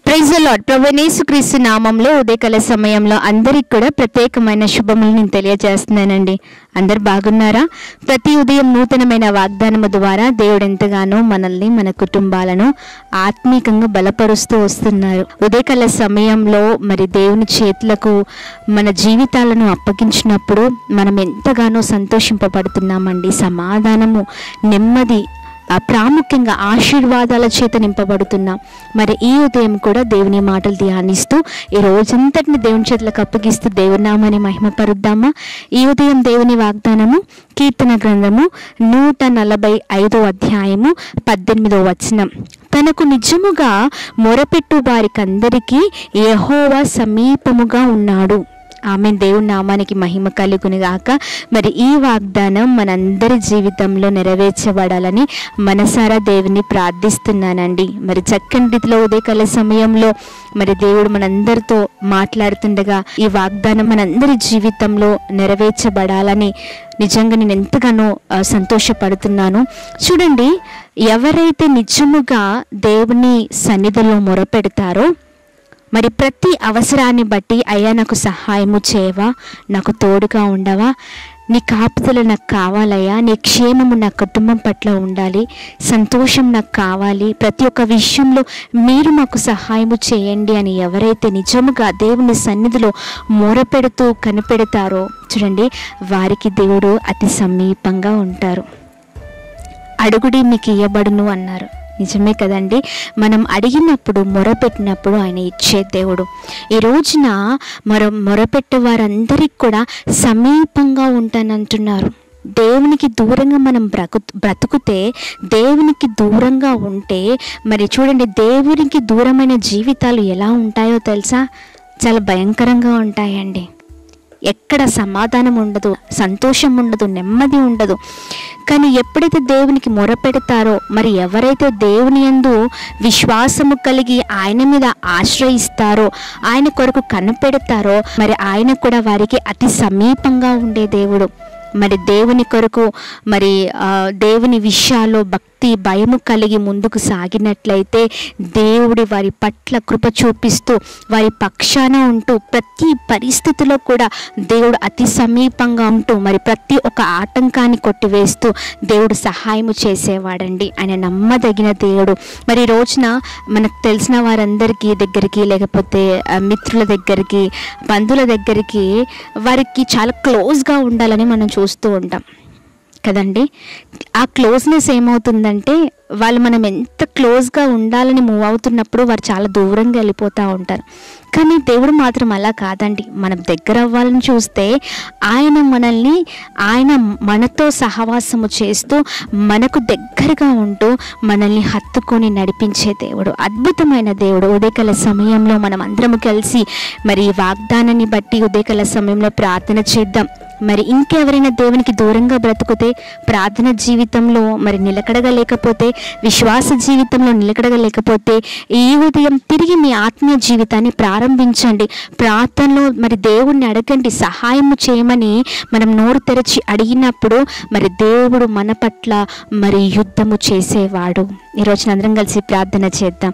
Praise the lord. ప్రభువైన యేసుక్రీస్తు నామంలో ఉదయకాల సమయంలో అందరికి కూడా ప్రత్యేకమైన శుభములు నేను తెలియజేస్తున్నానండి. అందరు బాగున్నారా? ప్రతి ఉదయం నూతనమైన వాగ్దానము ద్వారా దేవుడు ఎంతగానో మనల్ని, మన కుటుంబాలను ఆత్మీకంగా బలపరుస్తూ వస్తున్నారు. ఉదయకాల సమయంలో మరి దేవుని చేతులకు మన జీవితాలను అప్పగించినప్పుడు మనం ఎంతగానో సంతోషింపబడుతున్నామండి. సమాధానము, నెమ్మది, ప్రాముఖ్యంగా ఆశీర్వాదాల చేత నింపబడుతున్నాం. మరి ఈ ఉదయం కూడా దేవుని మాటలు ధ్యానిస్తూ ఈ రోజంతటిని దేవుని చేతులకు అప్పగిస్తూ దేవుని నామాన్ని మహిమపరుద్దామా? ఈ ఉదయం దేవుని వాగ్దానము కీర్తన గ్రంథము 145 అధ్యాయము 18వ వచనం. తనకు నిజముగా మొరపెట్టు వారికందరికీ యెహోవా సమీపముగా ఉన్నాడు. ఆమె దేవుని నామానికి మహిమ కలుగును గాక. మరి ఈ వాగ్దానం మనందరి జీవితంలో నెరవేర్చబడాలని మనసారా దేవుని ప్రార్థిస్తున్నానండి. మరి చక్కని రీతిలో ఉదయకాల సమయంలో మరి దేవుడు మనందరితో మాట్లాడుతుండగా ఈ వాగ్దానం మనందరి జీవితంలో నెరవేర్చబడాలని నిజంగా నేను ఎంతగానో సంతోషపడుతున్నాను. చూడండి, ఎవరైతే నిజముగా దేవుని సన్నిధిలో మొరపెడతారో మరి ప్రతి అవసరాన్ని బట్టి, అయ్యా నాకు సహాయము చేయవా, నాకు తోడుగా ఉండవా, నీ కాపుదల నాకు కావాలయ్యా, నీ క్షేమము నా కుటుంబం పట్ల ఉండాలి, సంతోషం నాకు కావాలి, ప్రతి ఒక్క విషయంలో మీరు మాకు సహాయము చేయండి అని ఎవరైతే నిజముగా దేవుని సన్నిధిలో మొరపెడుతూ కనిపెడతారో చూడండి, వారికి దేవుడు అతి సమీపంగా ఉంటారు. అడుగుడి మీకు ఇయ్యబడును అన్నారు. నిజమే కదండి. మనం అడిగినప్పుడు, మొరపెట్టినప్పుడు ఆయన ఇచ్చే దేవుడు. ఈ రోజున మొరపెట్టే వారందరికీ కూడా సమీపంగా ఉంటానంటున్నారు. దేవునికి దూరంగా మనం బ్రతుకుతే, దేవునికి దూరంగా ఉంటే మరి చూడండి, దేవునికి దూరమైన జీవితాలు ఎలా ఉంటాయో తెలుసా? చాలా భయంకరంగా ఉంటాయండి. ఎక్కడ సమాధానం ఉండదు, సంతోషం ఉండదు, నెమ్మది ఉండదు. కానీ ఎప్పుడైతే దేవునికి మొరపెడతారో, మరి ఎవరైతే దేవుని యందు విశ్వాసము కలిగి ఆయన మీద ఆశ్రయిస్తారో, ఆయన కొరకు కనిపెడతారో, మరి ఆయన కూడా వారికి అతి సమీపంగా ఉండే దేవుడు. మరి దేవుని కొరకు మరి దేవుని విషయాల్లో భక్తి భయము కలిగి ముందుకు సాగినట్లయితే దేవుడి వారి పట్ల కృప చూపిస్తూ వారి పక్షాన ఉంటూ ప్రతి పరిస్థితిలో కూడా దేవుడు అతి సమీపంగా ఉంటూ మరి ప్రతి ఒక్క ఆటంకాన్ని కొట్టివేస్తూ దేవుడు సహాయము చేసేవాడండి. ఆయన నమ్మదగిన దేవుడు. మరి ఈ రోజున మనకు తెలిసిన వారందరికీ దగ్గరికి, లేకపోతే మిత్రుల దగ్గరికి, బంధువుల దగ్గరికి వారికి చాలా క్లోజ్గా ఉండాలని మనం చూస్తూ ఉంటాం కదండి. ఆ క్లోజ్నెస్ ఏమవుతుందంటే, వాళ్ళు మనం ఎంత క్లోజ్గా ఉండాలని మూవ్ అవుతున్నప్పుడు వారు చాలా దూరంగా వెళ్ళిపోతూ ఉంటారు. కానీ దేవుడు మాత్రం అలా కాదండి. మనం దగ్గర అవ్వాలని చూస్తే ఆయన మనతో సహవాసము చేస్తూ మనకు దగ్గరగా ఉంటూ మనల్ని హత్తుకొని నడిపించే దేవుడు, అద్భుతమైన దేవుడు. ఉదయకాల సమయంలో మనం అందరము కలిసి మరి ఈ వాగ్దానాన్ని బట్టి ఉదయకాల సమయంలో ప్రార్థన చేద్దాం. మరి ఇంకెవరైనా దేవునికి దూరంగా బ్రతుకుతే, ప్రార్థన జీవితంలో మరి నిలకడగా లేకపోతే, విశ్వాస జీవితంలో నిలకడగా లేకపోతే, ఈ ఉదయం తిరిగి మీ ఆత్మీయ జీవితాన్ని ప్రారంభించండి. ప్రార్థనలో మరి దేవుణ్ణి అడగండి, సహాయము చేయమని మనం నోరు తెరచి అడిగినప్పుడు మరి దేవుడు మన పట్ల మరి యుద్ధము చేసేవాడు. ఈరోజు అందరం కలిసి ప్రార్థన చేద్దాం.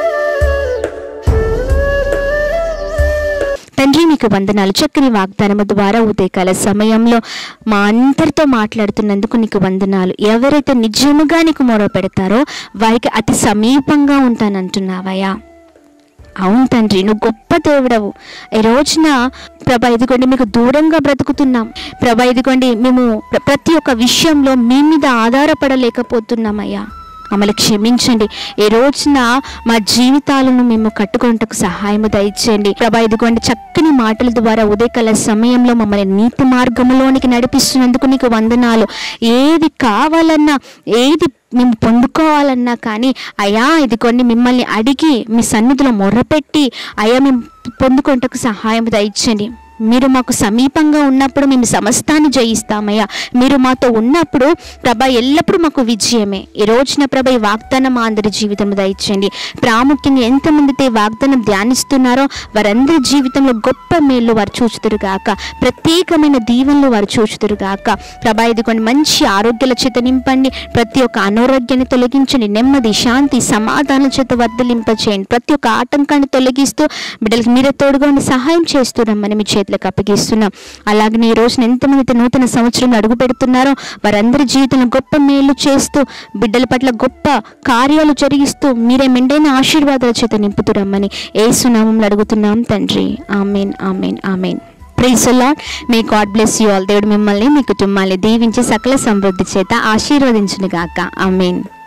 తండ్రి, మీకు వందనాలు. చక్కని వాగ్దానము ద్వారా ఉదయకాల సమయంలో మా అందరితో మాట్లాడుతున్నందుకు నీకు వందనాలు. ఎవరైతే నిజముగా నీకు మొర పెడతారో వారికి అతి సమీపంగా ఉంటానంటున్నావయ్యా. అవును తండ్రి, నువ్వు గొప్ప దేవుడవు. ఈ రోజున ప్రభా ఇదిగోండి మీకు దూరంగా బ్రతుకుతున్నాం. ప్రభా ఇదిగోండి మేము ప్రతి ఒక్క విషయంలో మీ మీద ఆధారపడలేకపోతున్నామయ్యా. మమ్మల్ని క్షమించండి. ఈ రోజున మా జీవితాలను మేము కట్టుకున్నట్టుకు సహాయము దయచేయండి ప్రభా. ఇదిగోండి చక్కని మాటల ద్వారా ఉదయకాల సమయంలో మమ్మల్ని నీతి మార్గంలోనికి నడిపిస్తున్నందుకు నీకు వందనాలు. ఏది కావాలన్నా, ఏది మేము పొందుకోవాలన్నా కానీ అయ్యా ఇదిగోండి మిమ్మల్ని అడిగి మీ సన్నిధిలో మొర్రపెట్టి అయ్యా మేము పొందుకుంటకు సహాయం దయచేయండి. మీరు మాకు సమీపంగా ఉన్నప్పుడు మేము సమస్తాన్ని జయిస్తామయ్యా. మీరు మాతో ఉన్నప్పుడు ప్రభా ఎల్లప్పుడూ మాకు విజయమే. ఈ రోజున ప్రభా ఈ వాగ్దానం మా అందరి జీవితంలో దయచేయండి. ప్రాముఖ్యంగా ఎంతమంది అయితే వాగ్దానం ధ్యానిస్తున్నారో వారందరి జీవితంలో గొప్ప మేలు వారు చూచుదురుగాక, ప్రత్యేకమైన దీవెనలు వారు చూచుదురుగాక. ప్రభా ఇదిగోండి మంచి ఆరోగ్యాల చేత నింపండి, ప్రతి ఒక్క అనారోగ్యాన్ని తొలగించండి, నెమ్మది శాంతి సమాధానం చేత వర్ధలింపచేయండి. ప్రతి ఒక్క ఆటంకాన్ని తొలగిస్తూ బిడ్డలకు మీరే తోడుగా ఉండి సహాయం చేస్తున్నామని మీ చేతులకు అప్పగిస్తున్నాం. అలాగే ఈ రోజున ఎంతమంది నూతన సంవత్సరంలో అడుగు పెడుతున్నారో వారందరి జీవితంలో గొప్ప మేలు చేస్తూ బిడ్డల పట్ల గొప్ప కార్యాలు జరిగిస్తూ మీరే మెండైన ఆశీర్వాదాల చేత నింపుతురమ్మని యేసు నామములో అడుగుతున్నాం తండ్రి. Amen, amen, amen. Praise the Lord. May God bless you all. దేవుడు మిమ్మల్ని మీ కుటుంబాన్ని దీవించి సకల సమృద్ధి చేత ఆశీర్వదించును గాక. ఆమేన్.